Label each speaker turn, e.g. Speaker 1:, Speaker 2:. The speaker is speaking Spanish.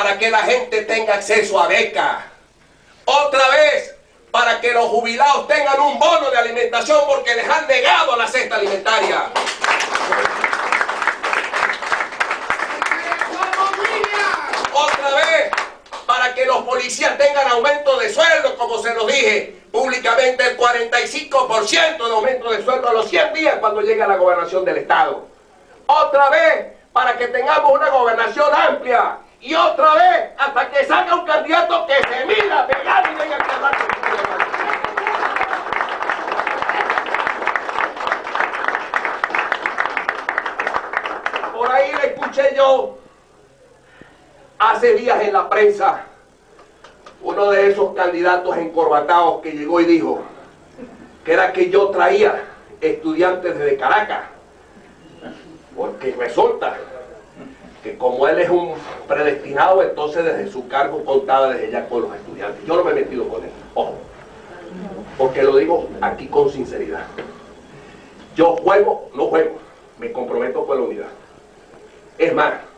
Speaker 1: para que la gente tenga acceso a becas. Otra vez, para que los jubilados tengan un bono de alimentación porque les han negado la cesta alimentaria. Otra vez, para que los policías tengan aumento de sueldo, como se los dije públicamente, el 45% de aumento de sueldo a los 100 días cuando llegue a la gobernación del Estado. Otra vez, para que tengamos una gobernación amplia. Y otra vez, hasta que salga un candidato que se mida, pegar y venga a hablar con Por ahí le escuché yo hace días en la prensa uno de esos candidatos encorbatados que llegó y dijo que era que yo traía estudiantes desde Caracas, porque resulta que como él es un predestinado, entonces desde su cargo contaba desde ya con los estudiantes. Yo no me he metido con él, ojo, porque lo digo aquí con sinceridad. Yo juego, no juego, me comprometo con la unidad. Es más,